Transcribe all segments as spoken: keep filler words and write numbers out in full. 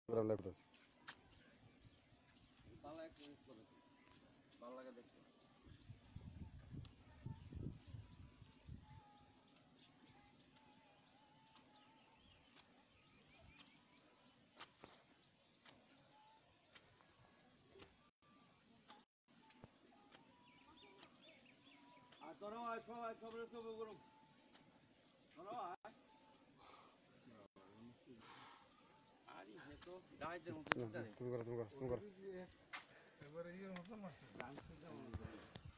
Live করতেছি। ভালো একটা জিনিস করেছি, ভালো লাগে দেখতে। আর তোরা আয়, সবাই সবাই সবাই গরম তোরা আয়। আরে সে তো গাইদের মতো তুমি করো তুমি করো তুমি করো। এবারে ইয়ের মতন মারছে গান শুনতে মনে করি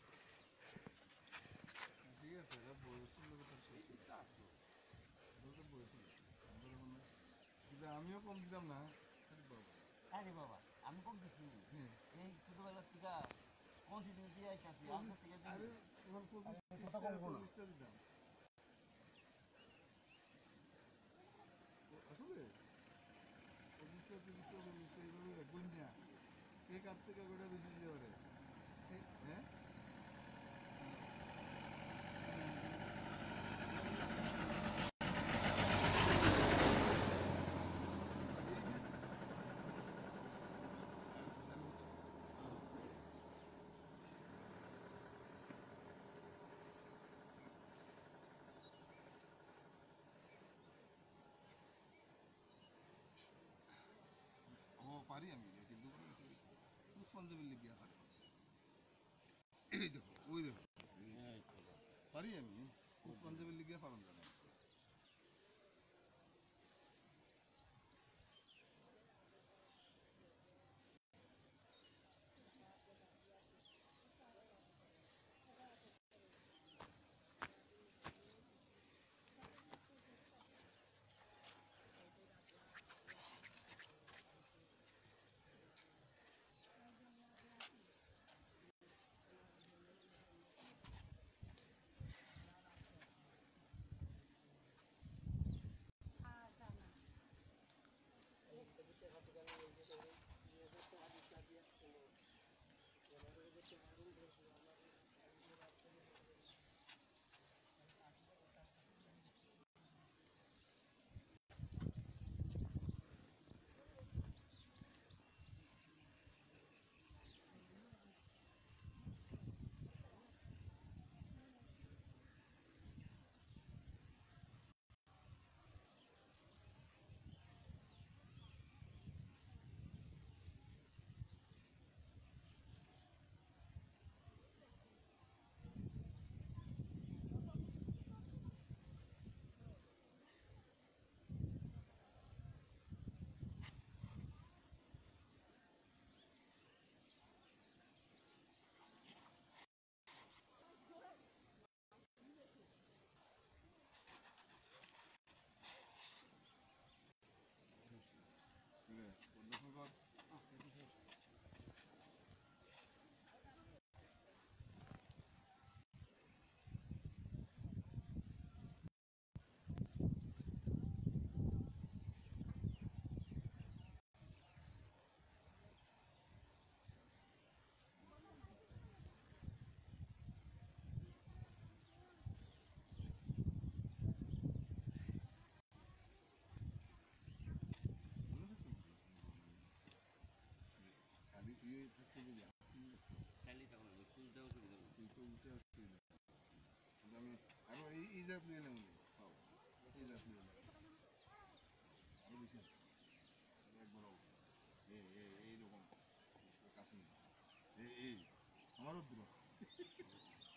ঠিক আছে এরা বয়সের লোক বলতে বয়স কিন্তু আমিও কম দিতাম না। আরে বাবা আমি কম দিচ্ছি এই ছোটবেলার থেকে কন্টিনিউ দিয়ে আইতাছি আপনার থেকে আরে এবার পঁচিশ কথা কম কোনো চল্লিশটা দিতাম আসলে পঁচিশটা তিরিশটা চল্লিশটা এইভাবে গুণ নেওয়া কে কার থেকে গোটা বেশি দিতে পারে হ্যাঁ ও পারি আমি কিন্তু সুস পাঞ্জাবির লিখিয়া পারি এই দেখো ওই দেখো পারি আমি সুস পাঞ্জাবির লিখিয়া পালন জানি খালি তুই থাকতে দিবি খালি তখন চুলটা অসুবিধা চলতে আমি আরো এই এই জাত নিয়ে নেব এই জাত নিয়ে নেব আরো বেশি একবার এইরকম কাছে এই এই আমারও দূর